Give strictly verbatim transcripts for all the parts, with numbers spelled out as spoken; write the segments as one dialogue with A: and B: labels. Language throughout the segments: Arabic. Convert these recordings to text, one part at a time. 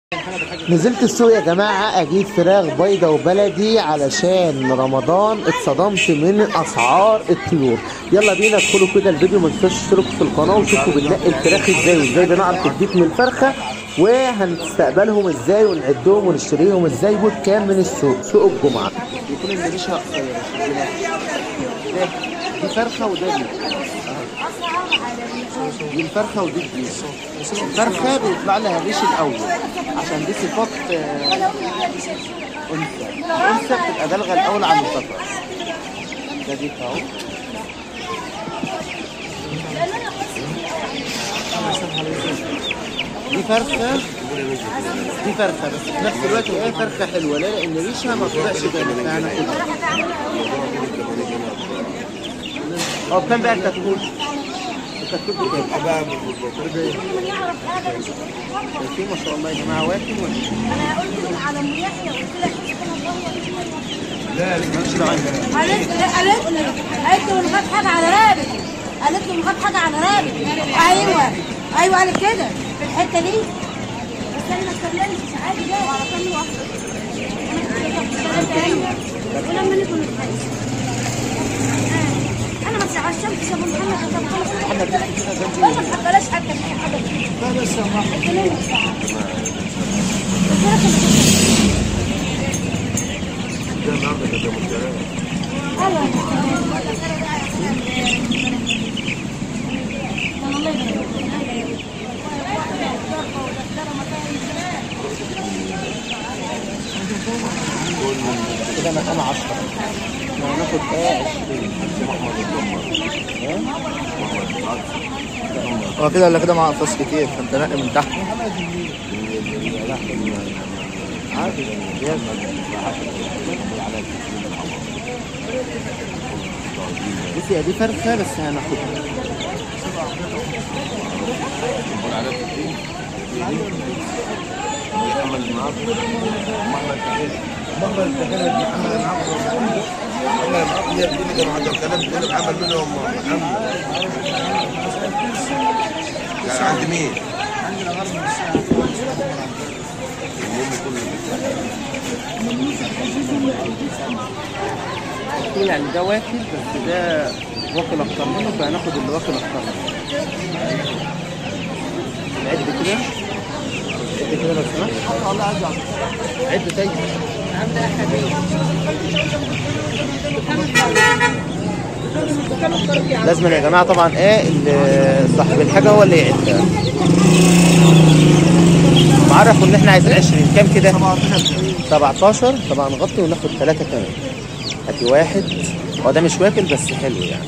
A: نزلت السوق يا جماعة أجيب فراخ بيضة وبلدي علشان رمضان اتصدمت من أسعار الطيور. يلا بينا ادخلوا كده الفيديو، ما تنسوش تشتركوا في القناة وشوفوا بننقي الفراخ ازاي وازاي بنعرف الديك من الفرخة وهنستقبلهم ازاي ونعدهم ونشتريهم ازاي وبكام من السوق سوق الجمعة. يكون الريشة قصيرة ده دي فرخة وده دي دي الفرخة ودي الديك. الفرخة بيطلع لها الريش الأول عشان دي صفات أنثى. الأنثى بتبقى بالغة الأول عن الذكر. ده ديك أهو. دي فرخة دي فرخة بس في نفس الوقت هي فرخة حلوة ليه؟ لأن ريشها ما طلعش جامد فهناخدها. هو بكام بقى الكتكوت؟ الكتكوت بكام؟ شايفين ما شاء الله يا جماعة واكل ولا؟
B: أنا قلت على أم يحيى قلت لها
A: لا مالكش دعوة.
B: قالت قالت لي قالت له نخاف حاجة على رقبتي، قالت له نخاف حاجة على رقبتي. أيوه أيوه قالت كده في الحتة دي. بس أنا ما اتكلمتش عادي جاي على طول واحدة. ولما نكون نتخيل انا ما تعشمتش يا ابو محمد.
A: محمد بيحكي كده زي
B: ما تحضرش حتى في حاجه.
A: لا بس يا محمد ده النهارده كده مشكله.
B: ايوه
A: كده مكان عشرة. هناخد ايه عشرين.
C: هو كده ولا كده مع قفص كتير فانت نقي من تحت.
A: عادي بصي يا دي فرخة بس هناخدها. محمد معاك محمد تعيش محمد الكلام محمد معاك محمد معاك يا ابني كانوا عند الكلام كل محمد منهم محمد كان عند مين؟ عند الغرب الساعة يعني ده واكل بس ده واكل اكتر منه فهناخد اللي واكل اكتر منه. عد كده عد كده لو سمحت. والله عايز عد تاني. عندنا حبيب لازم يا جماعه طبعا ايه صاحب الحاجه هو اللي يعدها. معرفوا ان احنا عايزين عشرين كام كده؟ سبعتاشر. طبعا نغطي وناخد ثلاثه كمان. ادي واحد. هو ده مش واكل بس حلو يعني.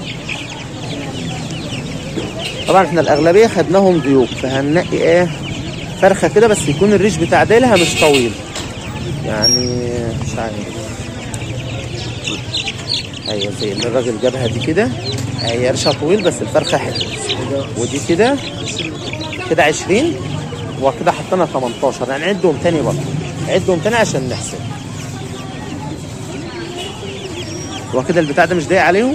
A: طبعا احنا الاغلبيه خدناهم ضيوف فهننقي ايه فرخه كده بس يكون الريش بتاع ديلها مش طويل يعني مش عارف. ايوه زي اللي الراجل جابها دي كده هي ريشها طويل بس الفرخه حلوه. ودي كده كده عشرين وكده حطينا تمنتاشر يعني عدهم تاني برضه عدهم تاني عشان نحسب. هو كده البتاع ده مش ضايق عليهم؟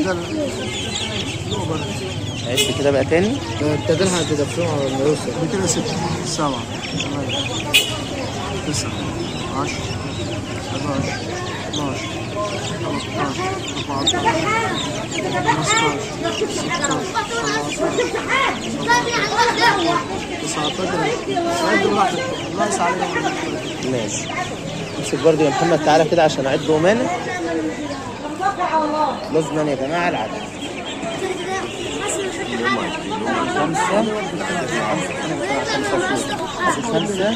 A: عد كده بقى تاني.
C: انت تلحق تدفعهم على ما يوصل.
A: كده ستة سبعة ثمانية تسعة عشرة حداشر اتناشر تلتاشر اربعتاشر خمستاشر ستاشر سبعتاشر تسعتاشر ماشي. امسك برضه يا محمد تعالى كده عشان اعد ومانع. لازما يا جماعه العدد خمسة خمسة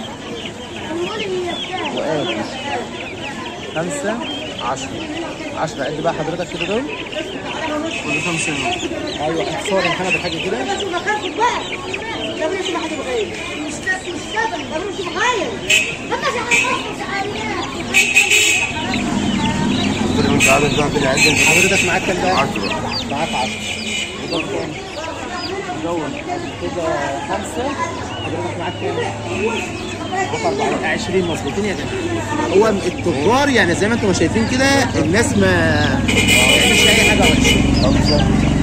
A: وآدي خمسة عشرة عشرة. قد بقى حضرتك كده دول؟ كل خمسة. أيوة هتصور يا محمد حاجة كده؟ حضرتك معاك كام بقى؟ عشرة. معاك عشرة. دون كده خمسة. حضرتك معاك كام؟ معاك عشرين مظبوطين يا جماعة. هو التجار يعني زي ما انتم شايفين كده الناس ما مش أي حاجة وحشة. خمسة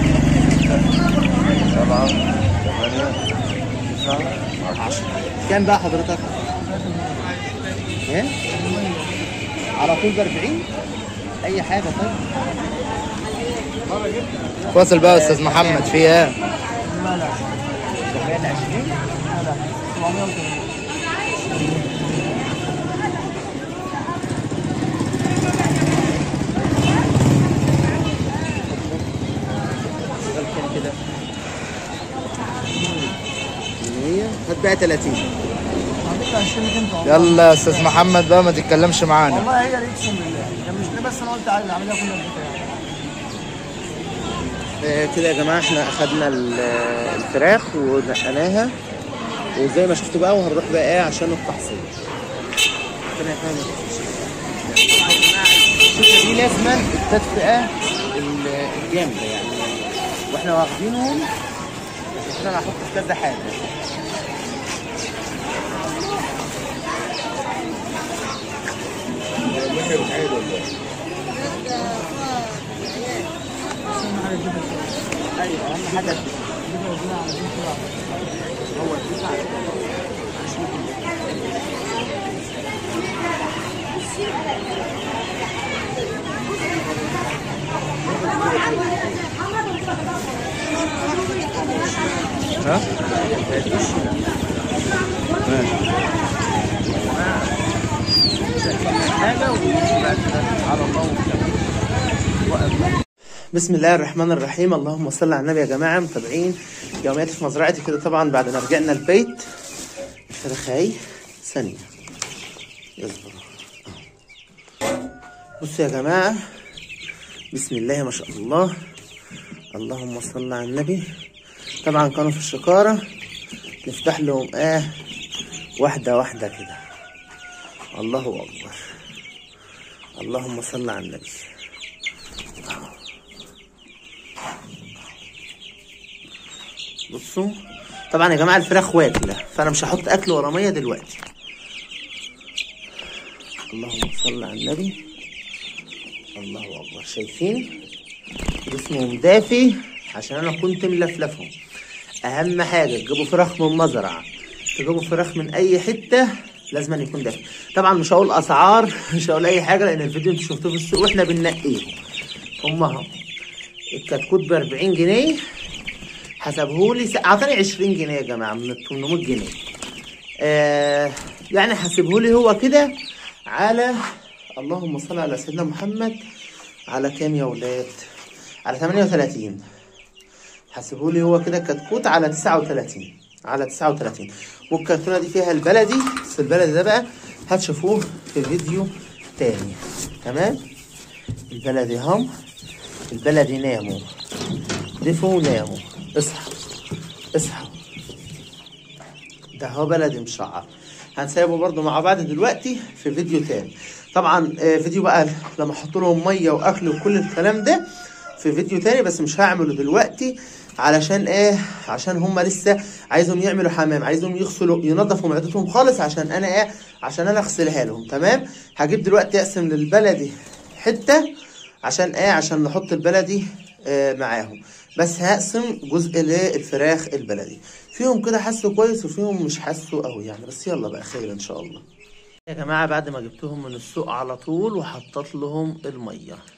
A: سبعة ثمانية تسعة عشرة. كام بقى حضرتك؟ ايه على طول ب أربعين اي حاجه. طيب
C: فاصل بقى يا استاذ محمد في ايه؟
A: سبعمية وعشرين كام كده؟ مية هات بقى تلاتين.
C: يلا يا استاذ محمد بقى ما تتكلمش معانا.
D: والله هي اللي اقسم بالله كان مش ليه، بس انا قلت عادي العمليه كلها بتاعي.
A: آه كده يا جماعه احنا اخدنا ال- الفراخ ونقناها وزي ما شفتوا بقى، وهنروح بقى ايه عشان التحصيل. ربنا يفهم الشركه دي لازما التدفئه ال- الجامده يعني، واحنا واخدينهم عشان انا هحط في كذا حاجه. ايوه اهم حاجه هو الدفع
C: ها؟
A: حاجه على الله. بسم الله الرحمن الرحيم، اللهم صل على النبي. يا جماعه متابعين يومياتي في مزرعتي كده، طبعا بعد ما رجعنا البيت الفراخ اهي ثانيه اصبر. بصوا يا جماعه، بسم الله ما شاء الله، اللهم صل على النبي. طبعا كانوا في الشكاره، نفتح لهم اه واحده واحده كده. الله اكبر، اللهم صل على النبي. بصوا طبعا يا جماعه الفراخ واكله، فانا مش هحط اكل ورا ميه دلوقتي. اللهم صل على النبي، الله اكبر. شايفين جسمهم دافي عشان انا كنت ملفلفهم. اهم حاجه تجيبوا فراخ من مزرعه، تجيبوا فراخ من اي حته لازم أن يكون دافي. طبعا مش هقول اسعار، مش هقول اي حاجه، لان الفيديو انتوا شفتوه في السوق واحنا بننقيهم. هم اهو الكتكوت ب أربعين جنيه، حسبهولي اعطاني عشرين جنيه يا جماعه من ال ثمانمية جنيه. آه يعني حسبهولي هو كده على، اللهم صل على سيدنا محمد، على كام يا ولاد؟ على ثمانية وثلاثين. حسبهولي هو كده كتكوت على تسعة وثلاثين، على تسعة وثلاثين. والكرتونه دي فيها البلدي، بس البلدي ده بقى هتشوفوه في فيديو تاني. تمام؟ البلدي هم البلدي ناموا دفوا وناموا. اصحوا اصحوا، ده هو بلدي مشعر. هنسيبه برضو مع بعض دلوقتي في فيديو تاني. طبعا فيديو بقى لما احط لهم ميه واكل وكل الكلام ده في فيديو تاني، بس مش هعمله دلوقتي. علشان ايه؟ عشان هم لسه عايزهم يعملوا حمام، عايزهم يغسلوا ينظفوا معدتهم خالص، عشان انا ايه؟ عشان انا اغسلها لهم. تمام؟ هجيب دلوقتي اقسم للبلدي حته، عشان ايه؟ عشان نحط البلدي آه معاهم، بس هقسم جزء للفراخ البلدي. فيهم كده حسوا كويس وفيهم مش حسوا قوي يعني، بس يلا بقى خير ان شاء الله. يا جماعه بعد ما جبتهم من السوق على طول وحطيت لهم الميه،